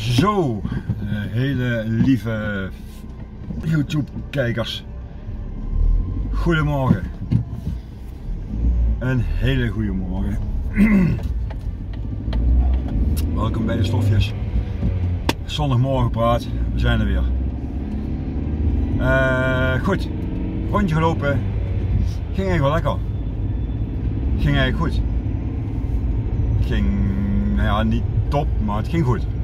Zo, hele lieve YouTube kijkers, goedemorgen, een hele goede morgen. Welkom bij de Stofjes, zondagmorgen praat, we zijn er weer. Goed, rondje gelopen, ging eigenlijk wel lekker, ging eigenlijk goed. Het ging, nou ja, niet top, maar het ging goed.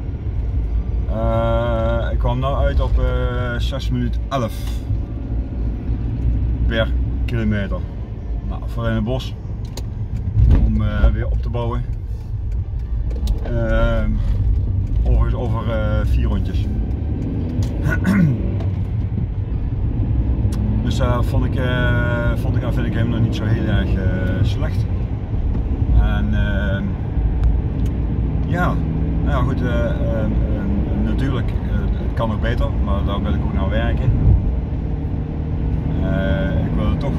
Ik kwam nou uit op 6 minuten 11 per kilometer. Nou, voor in het bos om weer op te bouwen. Overigens over 4 rondjes. Dus daar vind ik hem nog niet zo heel erg slecht. En ja, nou ja, goed. Natuurlijk, het kan nog beter, maar daar wil ik ook naar werken. Ik wil het toch.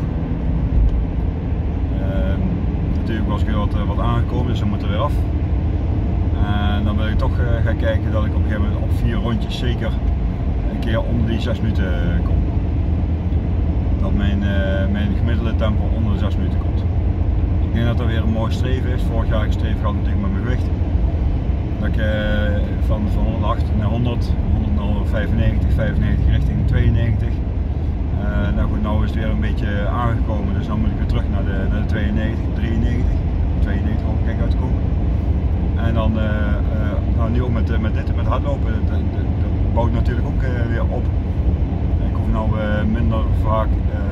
Natuurlijk was ik weer wat aangekomen, dus dan moet er weer af. En dan wil ik toch gaan kijken dat ik op een gegeven moment op 4 rondjes zeker een keer onder die 6 minuten kom. Dat mijn gemiddelde tempo onder de 6 minuten komt. Ik denk dat dat weer een mooi streven is. Vorig jaar gestreefd gehad natuurlijk met mijn gewicht. Dat ik van 108 naar 100, 100 naar 95, 95 richting 92. Nou goed, nou is het weer een beetje aangekomen, dus dan moet ik weer terug naar de 92, 93. 92 hoop ik echt uit te komen. En dan, nou, nu ook met hardlopen, dat bouwt natuurlijk ook weer op. Ik hoef nou minder vaak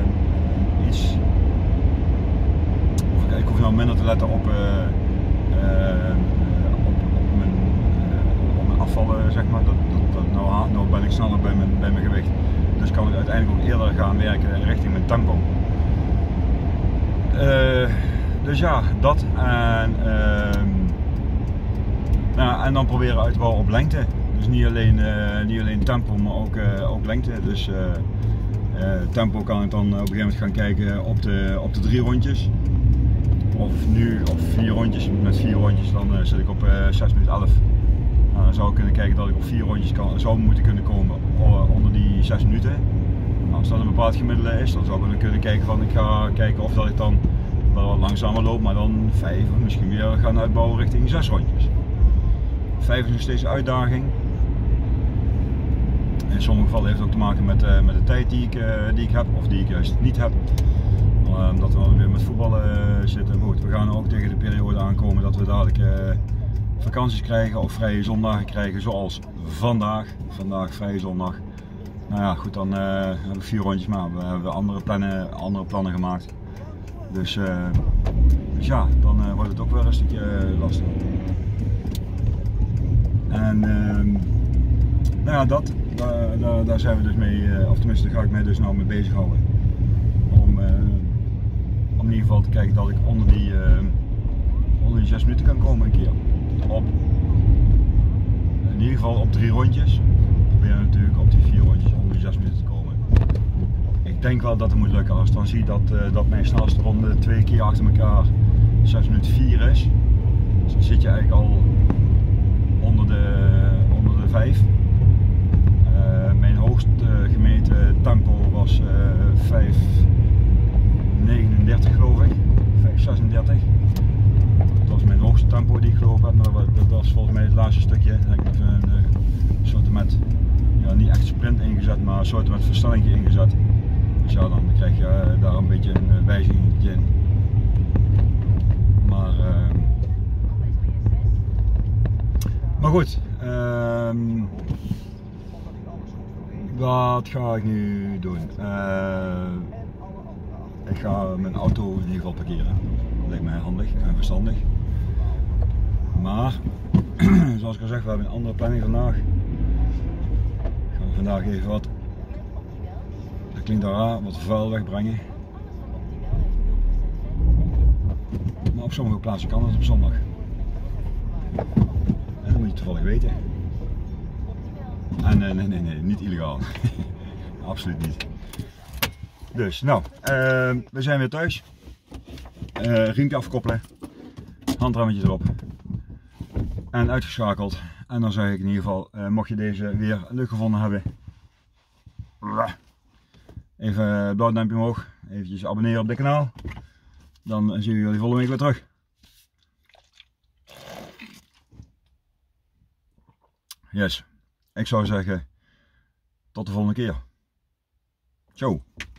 ik hoef nou minder te letten op afvallen, zeg maar. Nou ben ik sneller bij mijn gewicht. Dus kan ik uiteindelijk ook eerder gaan werken richting mijn tempo. Dus ja, dat. En dan proberen uit te bouwen op lengte. Dus niet alleen tempo, maar ook lengte. Dus tempo kan ik dan op een gegeven moment gaan kijken op de 3 rondjes. Of nu op 4 rondjes. Met 4 rondjes dan zit ik op 6 minuten 11. Dan zou ik kunnen kijken dat ik op 4 rondjes zou moeten kunnen komen onder die 6 minuten. Nou, als dat een bepaald gemiddelde is, dan zou ik kunnen kijken van ik ga kijken of dat ik dan wel wat langzamer loop, maar dan 5 of misschien weer gaan uitbouwen richting 6 rondjes. 5 is nog steeds een uitdaging. In sommige gevallen heeft het ook te maken met de tijd die ik heb of die ik juist niet heb. Omdat we weer met voetballen zitten. Goed, we gaan ook tegen de periode aankomen dat we dadelijk vakanties krijgen of vrije zondagen krijgen, zoals vandaag. Vandaag vrije zondag. Nou ja, goed, dan hebben we 4 rondjes, maar we hebben andere plannen gemaakt. Dus ja, dan wordt het ook weer een stukje lastig. En nou ja, daar zijn we dus mee, of tenminste daar ga ik mij dus nou mee bezighouden. Om in ieder geval te kijken dat ik onder die 6 minuten kan komen een keer. In ieder geval op 3 rondjes. Ik probeer natuurlijk op die 4 rondjes onder die 6 minuten te komen. Ik denk wel dat het moet lukken. Als ik dan zie dat mijn snelste ronde 2 keer achter elkaar 6 minuten 4 is. Dus dan zit je eigenlijk al onder de 5. Mijn hoogst gemeten tempo was 5:39 geloof ik. 5:36. Dat was mijn hoogste tempo die ik gelopen heb, maar dat was volgens mij het laatste stukje. Dan heb ik even een soort met, ja, niet echt sprint ingezet, maar een soort met versnelling ingezet. Dus ja, dan krijg je daar een beetje een wijziging in. Maar goed, wat ga ik nu doen? Ik ga mijn auto in ieder geval parkeren. Dat lijkt mij handig en verstandig. Maar, zoals ik al zeg, we hebben een andere planning vandaag. Gaan we vandaag even wat, dat klinkt raar, wat vuil wegbrengen. Maar op sommige plaatsen kan dat op zondag. En dat moet je toevallig weten. En nee, niet illegaal. Absoluut niet. Dus, nou, we zijn weer thuis. Riempje afkoppelen. Handremmetje erop. en uitgeschakeld. En dan zeg ik in ieder geval, mocht je deze weer leuk gevonden hebben, even het blauw duimpje omhoog, eventjes abonneren op dit kanaal. Dan zien we jullie volgende week weer terug. Yes, ik zou zeggen tot de volgende keer. Ciao.